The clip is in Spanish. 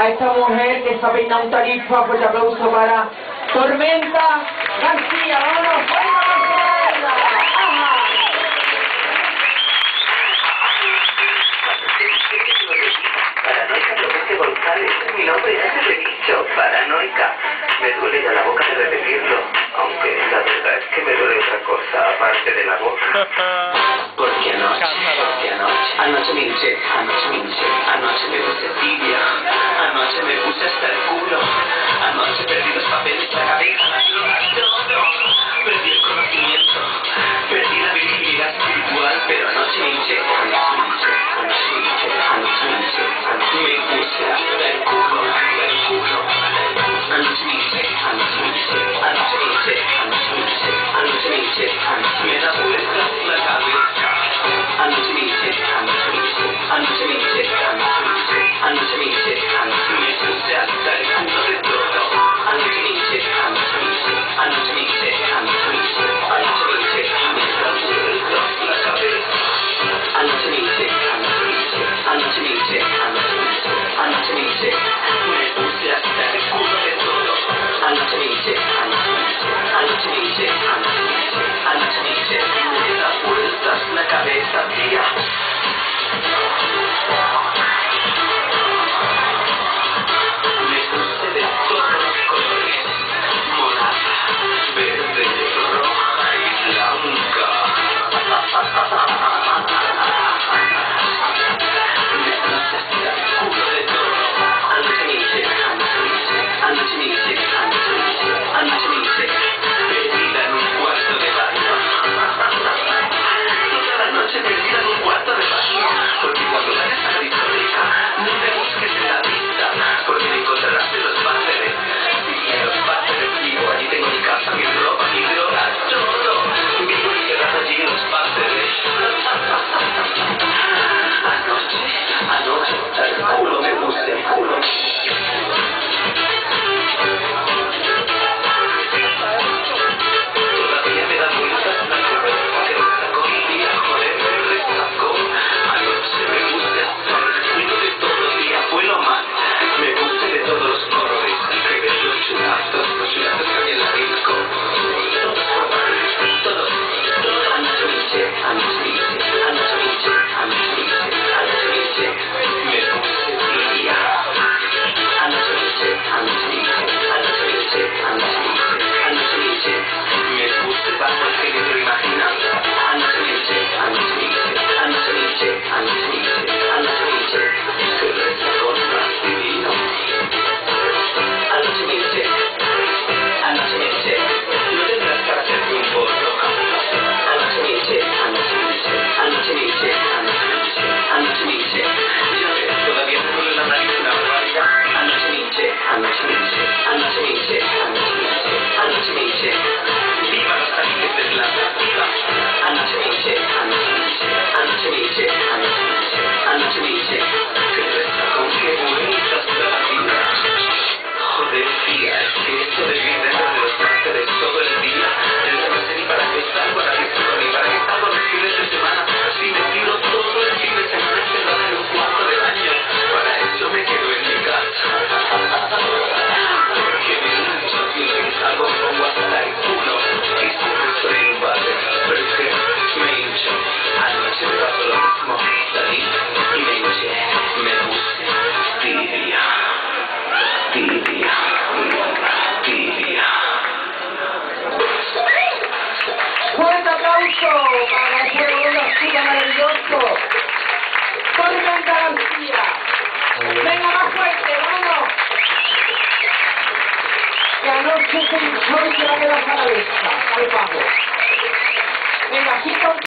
a esta mujer que se ha peinado un tarifa. Fuerte aplauso para Tormenta García. ¡Vámonos! Paranoica Clemente González, mi nombre ya te lo he dicho, paranoica. Me duele ya la boca de repetirlo, aunque la verdad es que me duele otra cosa aparte de la boca. Porque anoche me hinché, anoche me puse tibia, anoche me puse hasta el culo, anoche perdí los papeles, la cabeza, todo, perdí el conocimiento, perdí la visibilidad espiritual, pero anoche me hinché, me puse hasta el culo, anoche me hinché, me da vueltas la cabeza, anoche me hinché, me puse hasta el culo de todo, anoche me hinché, me da vueltas la cabeza, anoche me hinché, me puse hasta el culo de todo, anoche me hinché, me da vueltas la cabeza, tía. Me puse de todos los colores, morada, verde, roja y blanca. Me puse hasta el culo de todo, anoche me hinché, perdida en un cuarto de baño. Toda la noche perdida en un cuarto de baño, porque cuando vayas a la discoteca no me busques en la vista, porque me encontrarás en los váteres. Y en los váteres vivo, allí tengo mi casa, mi ropa, mi droga, todo. Vivo encerrado allí en los váteres. Anoche, al culo me puse, el culo. Todavía me da vueltas la cabeza que me sacó mi día, joder, me resacó. Anoche me puse hasta el culo de todo el día, fue lo más. Me puse de todos los colores, que ves los chulazos que había en la disco. Todos, anoche me hinché, me puse tibia. Anoche me hinché, me puse bajo el género imaginado. Anoche me hinché, que resacón más divino. Anoche me hinché, no tendrás para hacerte un porro. Anoche me hinché, yo sé, todavía me duele la nariz una barbaridad. Anoche me hinché, viva los tabiques de plata, viva. Anoche me hinché, que resacón, qué bonita está la vida. Joder, tía, es que esto de vivir dentro de los váteres todo el día, yo no sé ni para qué salgo a la discoteca, ni para qué salgo los fines de semana, si me tiro todo el fin de semana encerrado en un cuarto de baño, para eso me quedo en mi casa. Porque me hincho, siempre que salgo me pongo hasta el culo, y siempre soy un váter, pero es que me hincho. Anoche me pasó lo mismo, salí y me hinché, me puse tibia. Fuerte aplauso para ese segundo chico maravilloso, Tormenta García. Venga, más fuerte, vámonos. Que anoche se hinchó y se va a quedar cabeza, al pago. Venga, chicos.